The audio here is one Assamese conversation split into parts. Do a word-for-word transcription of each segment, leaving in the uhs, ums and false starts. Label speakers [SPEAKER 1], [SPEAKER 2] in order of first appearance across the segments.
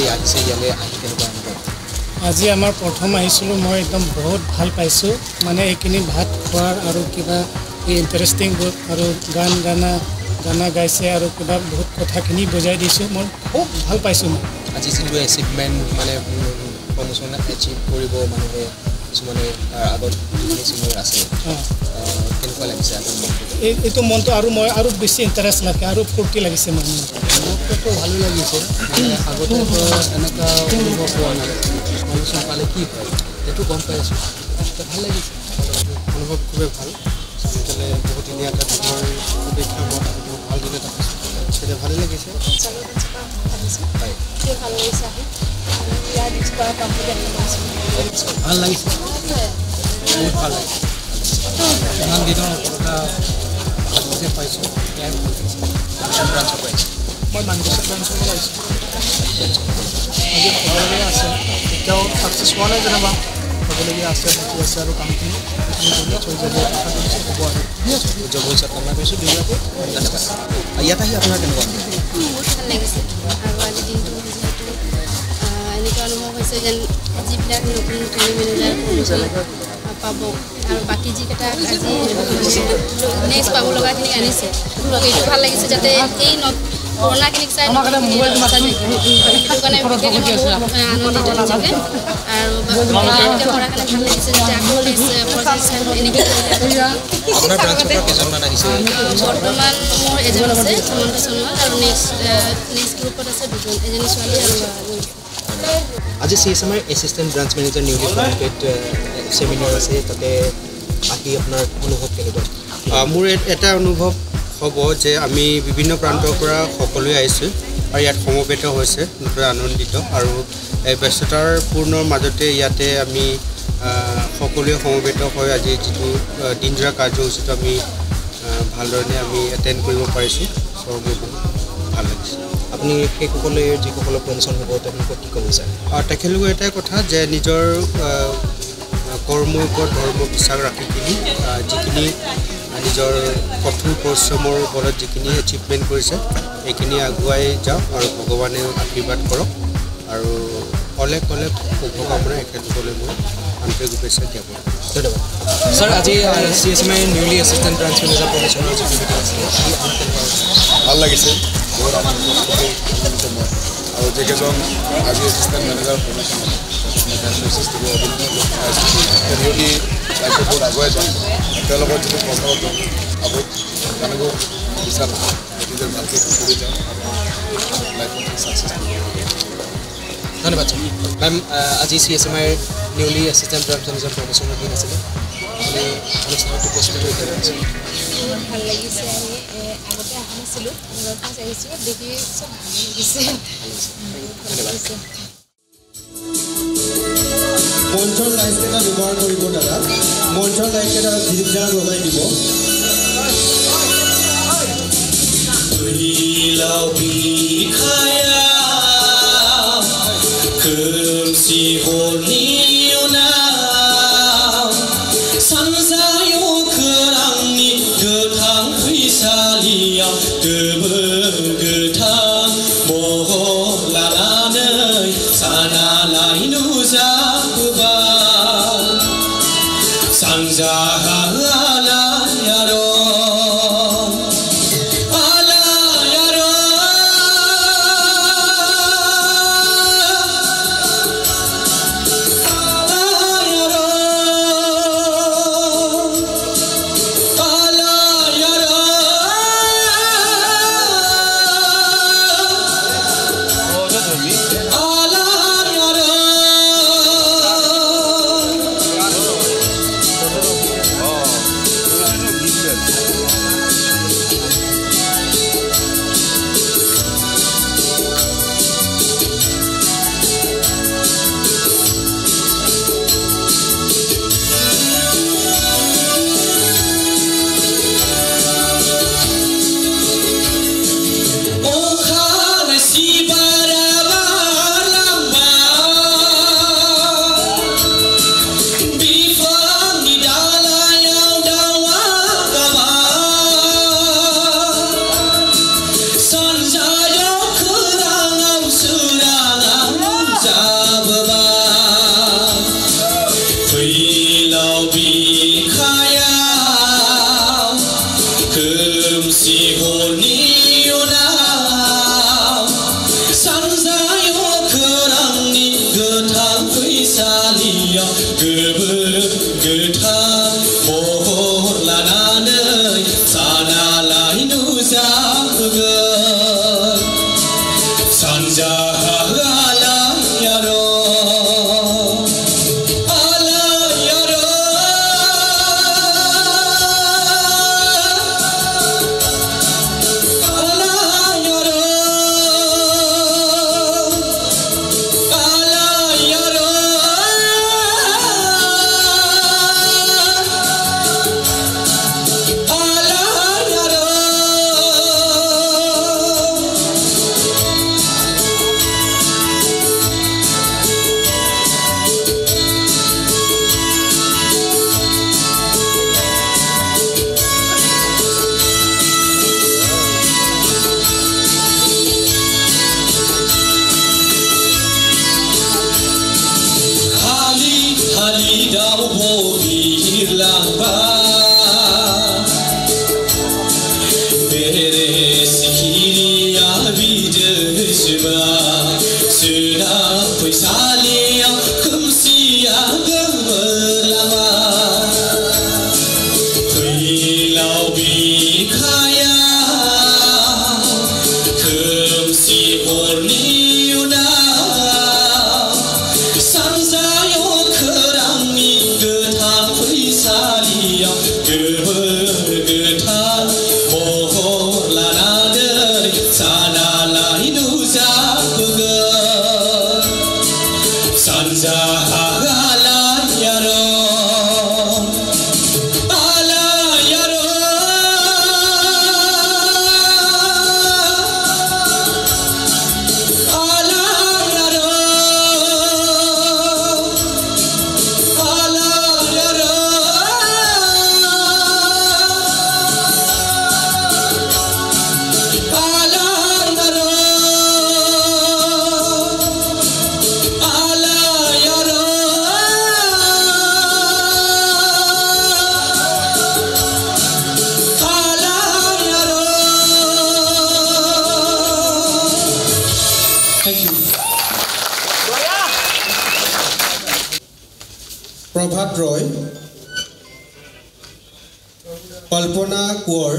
[SPEAKER 1] আজি আহিছে ইয়ালৈ আহি কেনেকুৱা অনুভৱ
[SPEAKER 2] আজি আমাৰ প্ৰথম আহিছিলোঁ মই একদম বহুত ভাল পাইছোঁ মানে এইখিনি ভাত খোৱাৰ আৰু কিবা ইণ্টাৰেষ্টিং বহুত আৰু গান গানা গানা গাইছে আৰু কিবা বহুত কথাখিনি বুজাই দিছোঁ মই খুব ভাল পাইছোঁ মই
[SPEAKER 1] আজি যিটো এচিভমেণ্ট মানে প্ৰমোশ্যন এচিভ কৰিব মানুহে কিছুমানে তাৰ আগত যিখিনি চিনিয়ৰ আছে কেনেকুৱা লাগিছে আগত
[SPEAKER 2] এই এইটো মনটো আৰু মই আৰু বেছি ইণ্টাৰেষ্ট লাগে আৰু ফূৰ্তি লাগিছে মোৰ
[SPEAKER 1] মনটো ভালো লাগিছে আগতে এনেকুৱা অনুভৱ হোৱা নাই প্ৰমোশ্যন পালে কি হয় সেইটো গম পাই আছোঁ ভাল লাগিছে অনুভৱ খুবেই ভাল সোনকালে বহুত দিনীয়া এটা দিনৰ অপেক্ষা মত বহুত ভাল দিন এটা পাইছোঁ সেইটো ভালেই লাগিছে হয়
[SPEAKER 3] ভাল লাগিছে
[SPEAKER 1] ভাল লাগিছে বহুত ভাল লাগিছে ইমান দিনৰ এটা ভালকৈ পাইছোঁ ইয়াৰ ব্ৰাঞ্চৰ পাইছোঁ
[SPEAKER 2] মই মানগোচৰ ব্ৰাঞ্চৰ পৰা আহিছোঁ আজি হ'বলগীয়া আছে এতিয়াও ছাকচেছ হোৱা নাই যেনিবা হ'বলগীয়া আছে বাকী আছে আৰু কামখিনি সেইখিনি কৰি থৈ যাব আশা কৰিছোঁ হ'ব আৰু
[SPEAKER 1] উজ্জ্বল ভৱিষ্যত কামনা কৰিছোঁ দুয়োগৰাকী ধন্যবাদ ইয়াত আহি আপোনাৰ কেনেকুৱা
[SPEAKER 3] বহুত ভাল লাগিছে আৰু আজি দিনটো যিহেতু এনেকুৱা অনুভৱ হৈছে যেন যিবিলাক নতুন নতুন মেনেজাৰ প্ৰমোশ্যন পাব আৰু বাকী যিকেইটা আজি নেক্সট পাব লগাখিনি আনিছে এইটো ভাল লাগিছে যাতে এই পুৰণাখিনিক চাই সেইটো কাৰণে বিশেষকৈ মই বহুত আনন্দিত নিজকে আৰু এনেকৈ কৰাৰ কাৰণে ভাল লাগিছে যাতে আকৌ এনেকৈ বৰ্তমান মোৰ এজন আছে সুমন্ত সোণোৱাল আৰু নেক্সট নেক্সট গ্ৰুপত আছে দুজন এজনী ছোৱালী আৰু
[SPEAKER 1] আজি C S M R assistant branch manager newly promoted seminar আছে তাতে আহি আপোনাৰ অনুভৱ কেনেকুৱা
[SPEAKER 4] মোৰ এটা অনুভৱ হ'ব যে আমি বিভিন্ন প্ৰান্তৰ পৰা সকলোৱে আহিছোঁ আৰু ইয়াত সমবেত হৈছে নতুন আনন্দিত আৰু এই ব্যস্ততাৰ পূৰ্ণ মাজতে ইয়াতে আমি সকলোৱে সমবেত হৈ আজি যিটো দিনজোৰা কাৰ্যসূচীটো আমি ভালদৰে আমি এটেণ্ড কৰিব পাৰিছোঁ চ' মোৰ বহুত ভাল লাগিছে
[SPEAKER 1] আপুনি সেইসকলে যিসকলৰ প্ৰমোশ্যন হ'ব তেওঁলোকক কি ক'ব বিচাৰে
[SPEAKER 4] তেখেতলোকৰ এটাই কথা যে নিজৰ কৰ্মৰ ওপৰত ধৰ্ম বিশ্বাস ৰাখি কিনি যিখিনি নিজৰ কঠোৰ পৰিশ্ৰমৰ বলত যিখিনি এচিভমেণ্ট কৰিছে এইখিনি আগুৱাই যাওক আৰু ভগৱানে আশীৰ্বাদ কৰক আৰু অলেখ অলেখ শুভকামনা এখেতসকলে মই আন্তৰিক শুভেচ্ছা জ্ঞাপন
[SPEAKER 1] ধন্যবাদ ছাৰ আজি C S M I newly assistant branch manager প্ৰমোশ্যনৰ যিটো
[SPEAKER 5] ভাল লাগিছে বহুত আনন্দিত মই আৰু যিকেইজন আজি এছিষ্টেণ্ট মেনেজাৰ প্ৰমোশ্যন নিউলি লাইফত বহুত আগুৱাই যাম তেওঁলোকৰ যিটো কৰ্মৰত আগত জানিব বিচাৰোঁ গতিকে ভালকৈ কৰি যাওঁ আৰু লাইফত ছাকচেছ
[SPEAKER 1] ধন্যবাদ ছাৰ মেম আজি চি এছ এম আইৰ নিউলি এছিষ্টেণ্ট ব্ৰাঞ্চ মেনেজাৰ প্ৰমোশ্যনৰ দিন আছিলে আপুনি অনুষ্ঠানটো উপস্থিত হৈ আহিছে
[SPEAKER 3] বহুত ভাল লাগিছে আহি আগতে অহা নাছিলোঁ আগৰ ফাৰ্ষ্ট আহিছোঁ দেখি চব ভাল লাগিছে ধন্যবাদ
[SPEAKER 6] মঞ্চৰ লাইটকেইটা ব্যৱহাৰ কৰিব দাদা মঞ্চৰ লাইটকেইটা ধিৰিপজান লগাই দিব खोमसि हरनि उनाव सानजायाव खोरांनि गोथां फैसालियाव गोमो गोथां महर लानानै सानालाय नुजाबोबाय सानजाहा आलायारन आलायारन প্ৰভাত ৰয়, কল্পনা কোঁৱৰ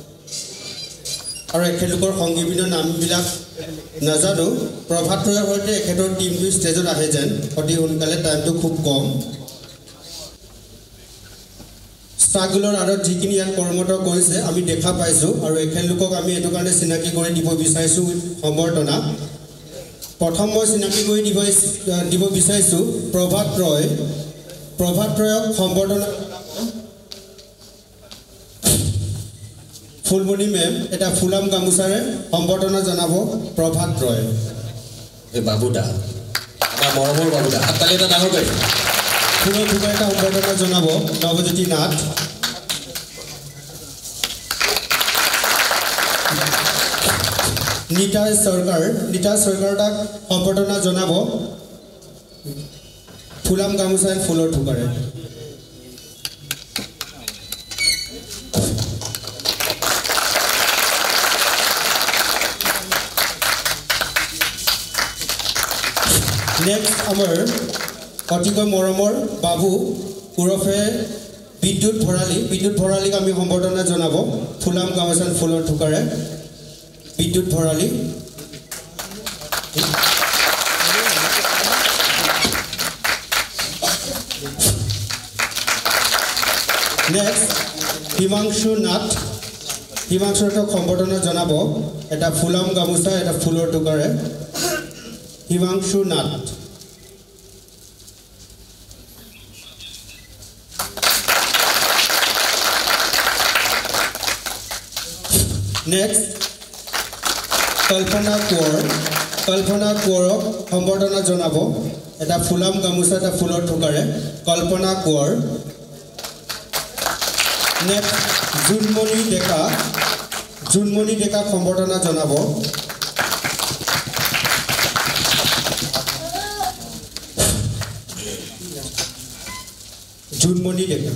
[SPEAKER 6] আৰু এখেতলোকৰ সংগীবিনৰ নামবিলাক নাজানো। প্ৰভাত ৰয়ৰ সৈতে এখেতৰ টিমটো ষ্টেজত আহে যেন অতি সোনকালে, টাইমটো খুব কম। ষ্ট্ৰাগলৰ আঁৰত যিখিনি ইয়াত কৰ্মৰত কৰিছে আমি দেখা পাইছোঁ আৰু এখেতলোকক আমি এইটো কাৰণে চিনাকি কৰি দিব বিচাৰিছোঁ সম্বৰ্ধনা। প্ৰথম মই চিনাকি কৰি দিব দিব বিচাৰিছোঁ প্ৰভাত ৰয়। প্ৰভাত ৰয়ক সম্বৰ্ধনা ফুলমণি মেম এটা ফুলাম গামোচাৰে সম্বৰ্ধনা জনাব প্ৰভাত ৰয়।
[SPEAKER 7] এই বাবুদা আমাৰ মৰমৰ বাবুদা হাততালি এটা ডাঙৰ কৰি
[SPEAKER 6] ফুলৰ ফুলৰ এটা সম্বৰ্ধনা জনাব নৱজ্যোতি নাথ। নীতা চৰকাৰ নীতা চৰকাৰক সম্বৰ্ধনা জনাব ফুলাম গামোচাৰে ফুলৰ থোকাৰে। নেক্সট আমাৰ অতিকৈ মৰমৰ বাবু ওৰফে বিদ্যুৎ ভৰালী। বিদ্যুৎ ভৰালীক আমি সম্বৰ্ধনা জনাব ফুলাম গামোচা ফুলৰ থোকাৰে। বিদ্যুৎ ভৰালী। নেক্সট হিমাংশু নাথ। হিমাংশু নাথক সম্বৰ্ধনা জনাব এটা ফুলাম গামোচা এটা ফুলৰ টুকাৰে। হিমাংশু নাথ। নেক্সট কল্পনা কোঁৱৰ। কল্পনা কোঁৱৰক সম্বৰ্ধনা জনাব এটা ফুলাম গামোচা এটা ফুলৰ থোকাৰে। কল্পনা কোঁৱৰ। নেক্সট জোনমণি ডেকা। জোনমণি ডেকাক সম্বৰ্ধনা জনাব জোনমণি ডেকা।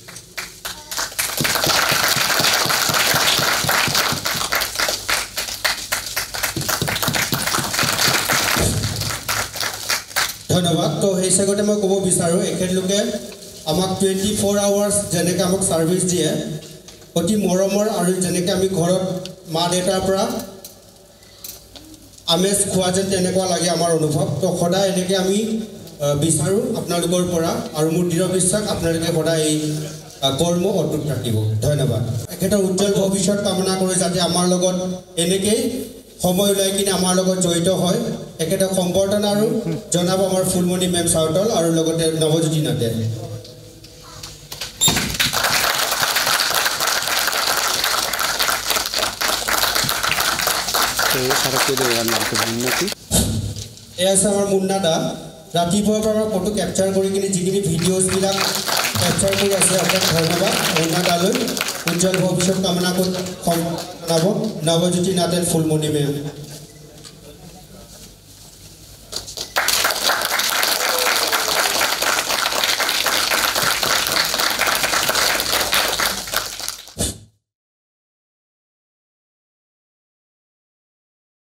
[SPEAKER 6] ধন্যবাদ। তো সেই হিচাপতে মই ক'ব বিচাৰোঁ এখেতলোকে আমাক টুৱেণ্টি ফ'ৰ আৱাৰ্ছ যেনেকৈ আমাক ছাৰ্ভিচ দিয়ে অতি মৰমৰ আৰু যেনেকৈ আমি ঘৰত মা দেউতাৰ পৰা আমেজ খোৱা যেন তেনেকুৱা লাগে আমাৰ অনুভৱ। তো সদায় এনেকৈ আমি বিচাৰোঁ আপোনালোকৰ পৰা আৰু মোৰ দৃঢ় বিশ্বাস আপোনালোকে সদায় এই কৰ্ম অটুট ৰাখিব। ধন্যবাদ। এখেতৰ উজ্জ্বল ভৱিষ্যত কামনা কৰি যাতে আমাৰ লগত এনেকেই সময় ওলাই কিনে আমাৰ লগত জড়িত হয়। এখেতক সম্বৰ্ধনা আৰু জনাব আমাৰ ফুলমণি মেম চাউতল আৰু লগতে নৱজ্যোতি নাথে। এয়া আছে আমাৰ মুন্না দা। ৰাতিপুৱাৰ পৰা ফটো কেপচাৰ কৰি কিনে যিখিনি ভিডিঅ'জবিলাক কেপচাৰ কৰি আছে অশেষ ধন্যবাদ মুন্না দালৈ। উজ্জ্বল ভৱিষ্যত কামনা কৰি জনাব নৱজ্যোতি নাথ ফুলমণি মেম।